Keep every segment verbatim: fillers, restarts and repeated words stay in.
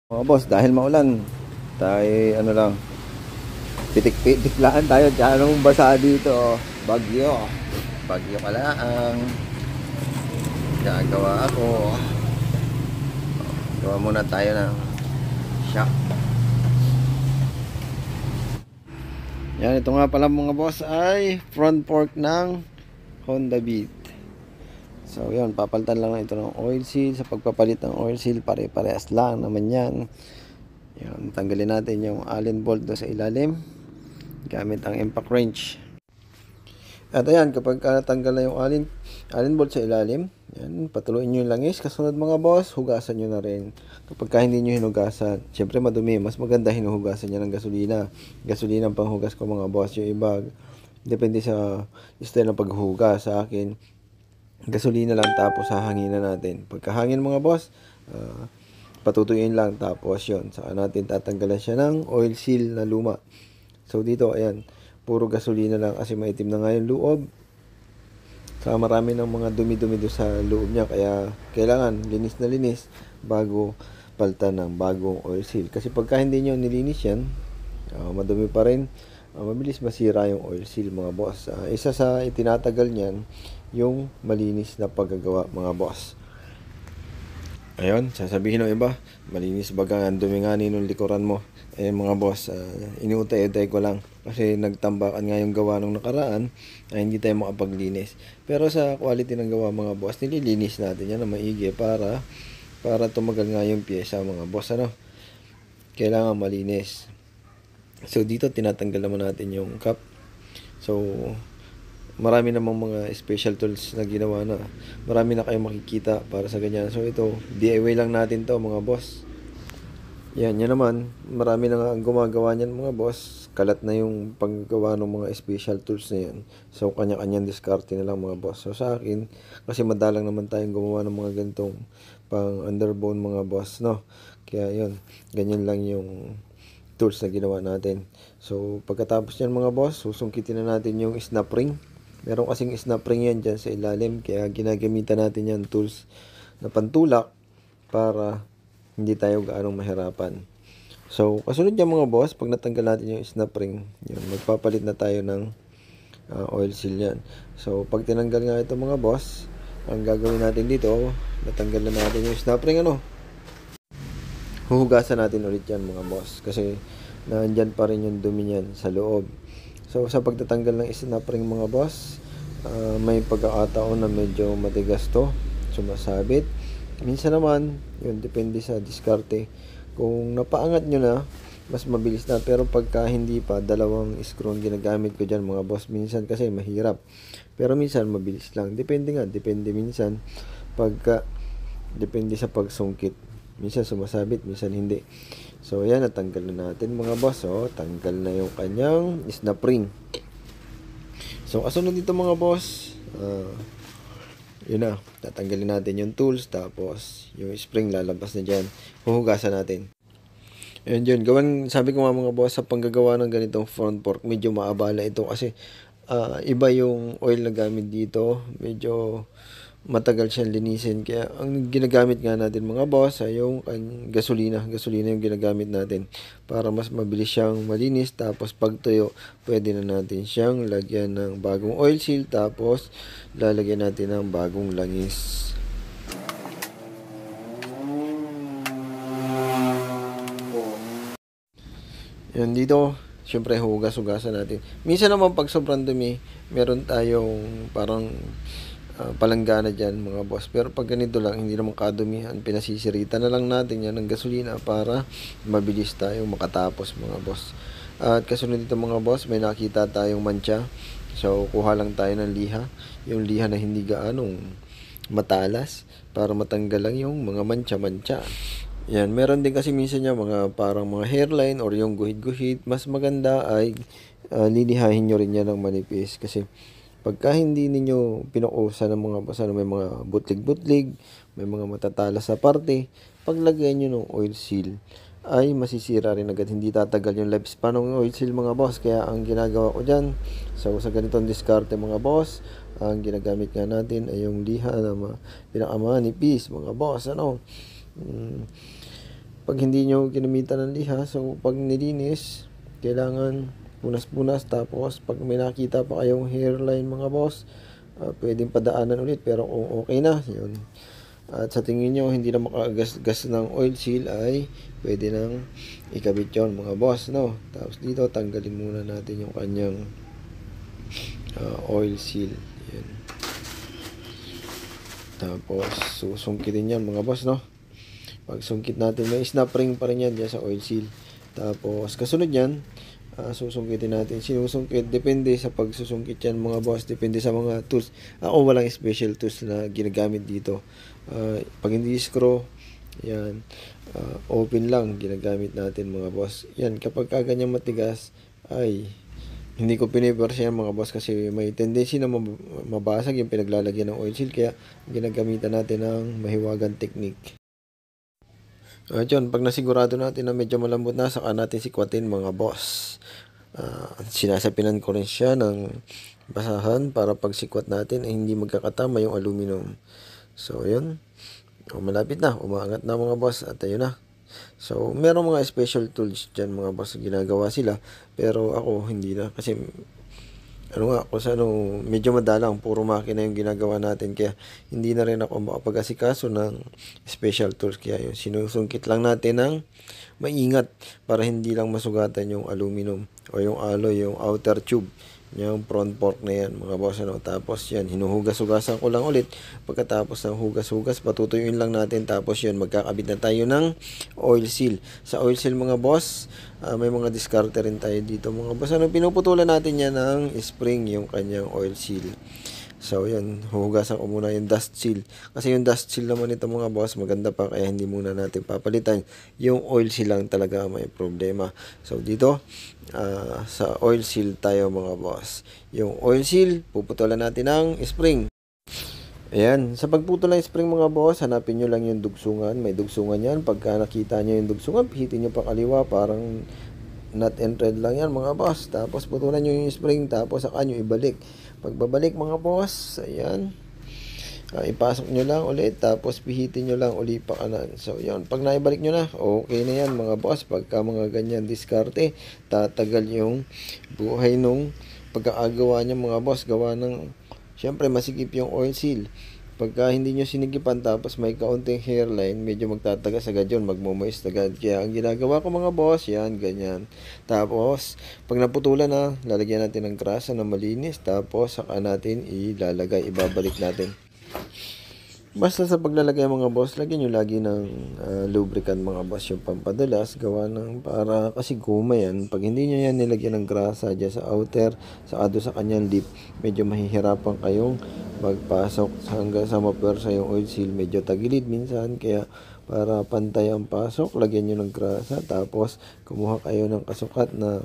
Mga boss, dahil maulan, tayo ano lang, pitik-pitik lang tayo. Anong basa dito, oh. Bagyo. Bagyo pala ang gagawa ako. Gawa muna tayo ng shock. Yan, ito nga pala mga boss ay front fork ng Honda Beat. So yun, papalitan lang na ito ng oil seal. Sa pagpapalit ng oil seal, pare-parehas lang naman yan. Yan, tanggalin natin yung Allen bolt do sa ilalim gamit ang impact wrench. At ayan, kapag natanggal na yung Allen, Allen bolt sa ilalim, yan, patuloyin nyo yung langis. Kasunod mga boss, hugasan nyo na rin. Kapag ka hindi nyo hinugasan, syempre madumi, mas maganda hinuhugasan nyo ng gasolina. Gasolina ang panghugas ko mga boss. Yung iba, depende sa style ng paghugas. Sa akin, gasolina lang tapos hahanginan natin. Pagkahangin mga boss, uh, patutuyuin lang tapos yon, saka natin tatanggalan siya ng oil seal na luma. So dito ayan, puro gasolina lang kasi maitim na nga yung loob. Saka marami ng mga dumi-dumi do sa loob niya, kaya kailangan linis na linis bago palitan ng bagong oil seal. Kasi pagka hindi nyo nilinis yan, uh, madumi pa rin, uh, mabilis masira yung oil seal mga boss. Uh, isa sa itinatagal niyan yung malinis na paggagawa mga boss. Ayun, sasabihin ng iba, malinis baga ang dumi nga nung likuran mo. Eh mga boss, uh, iniutay-utay ko lang kasi nagtambakan nga yung gawa nung nakaraan ay hindi tayo makapaglinis. Pero sa quality ng gawa mga boss, nililinis natin yan na maigi para para tumagal nga yung pyesa mga boss, ano. Kailangan malinis. So dito tinatanggal naman natin yung cap. So marami namang mga special tools na ginawa na. Marami na kayong makikita para sa ganyan. So ito, D I Y lang natin to mga boss. Yan, yan naman. Marami na nga ang gumagawa niyan mga boss. Kalat na yung paggawa ng mga special tools na yan. So kanya-kanyang diskarte na lang mga boss. So sa akin, kasi madalang naman tayong gumawa ng mga ganitong pang underbone mga boss, no? Kaya yun, ganyan lang yung tools na ginawa natin. So pagkatapos yan mga boss, susungkitin na natin yung snap ring. Meron kasing snap ring yan dyan sa ilalim, kaya ginagamitan natin yan tools na pantulak para hindi tayo gaanong mahirapan. So kasunod yan mga boss, pag natanggal natin yung snap ring, yun, magpapalit na tayo ng uh, oil seal yan. So pag tinanggal nga ito mga boss, ang gagawin natin dito, natanggal na natin yung snap ring, ano, huhugasan natin ulit yan mga boss kasi nandyan pa rin yung dumi niyan sa loob. So sa pagtatanggal ng snap ring mga boss, uh, may pagkakataon na medyo matigas to, sumasabit. Minsan naman, yun, depende sa diskarte. Kung napaangat nyo na, mas mabilis na. Pero pagka hindi pa, dalawang screw ang ginagamit ko dyan mga boss. Minsan kasi mahirap. Pero minsan mabilis lang. Depende nga, depende minsan. Pagka, depende sa pagsungkit. Minsan sumasabit, minsan hindi. So yan, natanggal na natin mga boss. Oh, tanggal na yung kanyang snap ring. So kasunod dito mga boss, uh, yun na, tatanggalin natin yung tools, tapos yung spring lalabas na dyan, huhugasan natin. Ayun yun, gawan, sabi ko nga mga boss, sa panggagawa ng ganitong front fork, medyo maabala ito kasi uh, iba yung oil na gamit dito, medyo matagal siyang linisin. Kaya ang ginagamit nga natin mga boss ay yung gasolina. Gasolina yung ginagamit natin para mas mabilis siyang malinis. Tapos pag tuyo, pwede na natin siyang lagyan ng bagong oil seal. Tapos lalagyan natin ng bagong langis. Yan dito, syempre hugas-hugasan natin. Minsan naman pag sobrang dumi, meron tayong parang Uh, palanggana dyan mga boss. Pero pag ganito lang, hindi naman kadumihan, pinasisirita na lang natin yan ng gasolina para mabilis tayo makatapos mga boss. At uh, kasunod dito mga boss, may nakita tayong mancha. So kuha lang tayo ng liha, yung liha na hindi gaanong matalas, para matanggal lang yung mga mancha-mancha. Yan, meron din kasi minsan niya mga parang mga hairline or yung guhit-guhit. Mas maganda ay uh, lilihahin nyo rin yan ng manipis kasi pagka hindi ninyo pinukusan ng mga basa na may mga butlig-butlig, may mga matatalas sa parte, paglagay nyo ng oil seal, ay masisira rin agad. Hindi tatagal yung lifespan ng oil seal mga boss. Kaya ang ginagawa ko dyan, so sa ganitong diskarte mga boss, ang ginagamit nga natin ay yung liha na pinakamanipiis mga boss, ano. Hmm. pag hindi nyo ginamitan ng liha, so pag nilinis, kailangan punas-punas. Tapos pag may nakita pa kayong hairline mga boss, uh, pwedeng padaanan ulit, pero kung okay na yun, at sa tingin nyo hindi na makagasgas ng oil seal, ay pwede nang ikabit yun mga boss, no? Tapos dito tanggalin muna natin yung kanyang uh, oil seal. Yan. Tapos susungkitin yan mga boss, no? Pag sungkit natin, may snap ring pa rin yan dyan sa oil seal. Tapos kasunod yan, uh, susungkitin natin. Sinusungkit, depende sa pagsusungkit yan mga boss, depende sa mga tools. Ako walang special tools na ginagamit dito. Uh, pag hindi screw, yan, uh, open lang ginagamit natin mga boss. Yan, kapag kaganyan matigas, ay hindi ko pinipersa yan mga boss, kasi may tendency na mabasag yung pinaglalagyan ng oil seal, kaya ginagamitan natin ng mahiwagang technique. At yun, pag nasigurado natin na medyo malambot na, saka natin sikwatin mga boss. Uh, sinasapinan ko rin siya ng basahan para pag sikwat natin ay hindi magkakatama yung aluminum. So yun, o, malapit na, umaangat na mga boss, at ayun na. So meron mga special tools dyan mga boss, ginagawa sila, pero ako hindi na, kasi ano nga, kung ano, medyo madalang, puro makina yung ginagawa natin, kaya hindi na rin ako makapag-asikaso ng special tools. Kaya yun, sinusungkit lang natin ng maingat para hindi lang masugatan yung aluminum o yung alloy, yung outer tube, yung front fork na yan mga boss, ano. Tapos yan, hinuhugas-hugasan ko lang ulit. Pagkatapos ng hugas-hugas, patutuyuin lang natin. Tapos yun, magkakabit na tayo ng oil seal. Sa oil seal mga boss, uh, may mga diskarte rin tayo dito mga boss, ano. Pinuputulan natin yan ng spring, yung kanyang oil seal. So yan, huhugasan ko muna yung dust seal, kasi yung dust seal naman ito mga boss, maganda pa, kaya hindi muna natin papalitan. Yung oil seal lang talaga may problema. So dito, uh, sa oil seal tayo mga boss. Yung oil seal, puputulan natin ng spring. Ayan, sa pagputol ng spring mga boss, hanapin nyo lang yung dugsungan. May dugsungan yan. Pagka nakita nyo yung dugsungan, pihitin nyo pa kaliwa, parang nut and thread lang yan mga boss. Tapos putulan nyo yung spring, tapos saka nyo ibalik. Pagbabalik mga boss, ayan, uh, ipasok nyo lang ulit, tapos pihitin nyo lang ulit pa kanan. So yan, pag naibalik nyo na, okay na yan mga boss. Pagka mga ganyan diskarte, tatagal yung buhay nung pagkakagawa nyo mga boss. Gawa ng, syempre masikip yung oil seal. Pagka hindi nyo sinigipan, tapos may kaunting hairline, medyo magtatagas agad yun, magmumoist agad. Kaya ang ginagawa ko mga boss, yan, ganyan. Tapos, pag naputulan na, lalagyan natin ng grasa na malinis, tapos saka natin ilalagay, ibabalik natin. Basta sa paglalagay mga boss, lagyan nyo lagi ng uh, lubricant mga boss, yung pampadulas, gawa ng para, kasi guma yan. Pag hindi nyo yan nilagyan ng grasa dyan sa outer, sa ado sa kanyang lip, medyo mahihirapan kayong magpasok hanggang sa mapersa yung oil seal. Medyo tagilid minsan, kaya para pantay ang pasok, lagyan nyo ng grasa. Tapos kumuha kayo ng kasukat na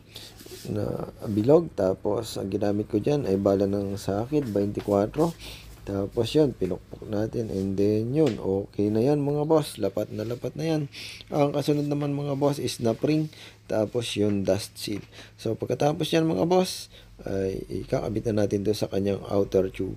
na bilog. Tapos ang ginamit ko dyan ay bala ng sakit twenty-four. Tapos yun, pinukpok natin, and then yun, okay na yan mga boss, lapat na lapat na yan. Ang kasunod naman mga boss is snap ring, tapos yun dust seal. So pagkatapos yan mga boss, ay ikakabit na natin doon sa kanyang outer tube.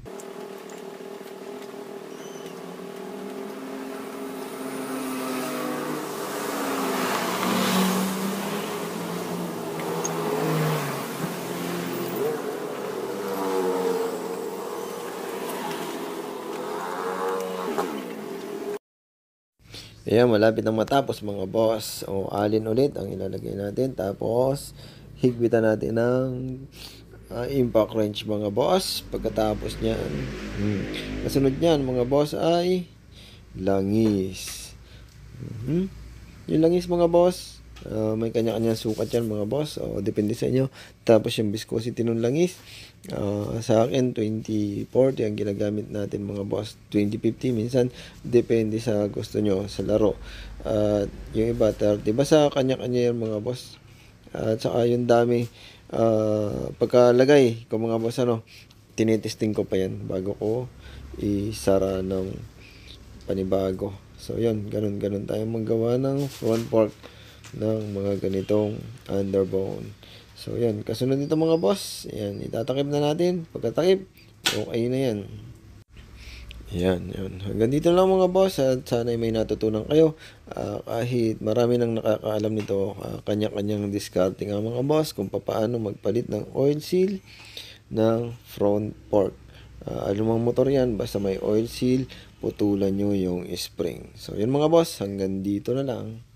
Ayan, malapit na matapos mga boss. O, alin ulit ang ilalagay natin. Tapos, higpitan natin ng uh, impact wrench mga boss. Pagkatapos niyan, hmm, kasunod niyan mga boss ay langis. Hmm, yung langis mga boss, uh, may kanya-kanya sukat yan mga boss. O, depende sa inyo. Tapos yung viscosity ng langis, Uh, sa akin twenty forty ang ginagamit natin mga boss, twenty fifty minsan, depende sa gusto nyo sa laro. At uh, yung iba thirty, basta kanya-kanya yan mga boss. At uh, saka yung dami, uh, pagkalagay ko mga boss, ano, tinitesting ko pa yan bago ko isara ng panibago. So yun, ganun-ganun tayo magawa ng front fork ng mga ganitong underbone. So, yan. Kasunod nito mga boss. Yan. Itatakip na natin. Pagkatakip, okay na yan. Yan, yan. Hanggang dito lang mga boss at sana may natutunan kayo. Ah, kahit marami nang nakakaalam nito, ah, kanya-kanyang diskarte nga mga boss kung paano magpalit ng oil seal ng front fork. Ah, anumang motor yan, basta may oil seal, putulan nyo yung spring. So yun mga boss, hanggang dito na lang.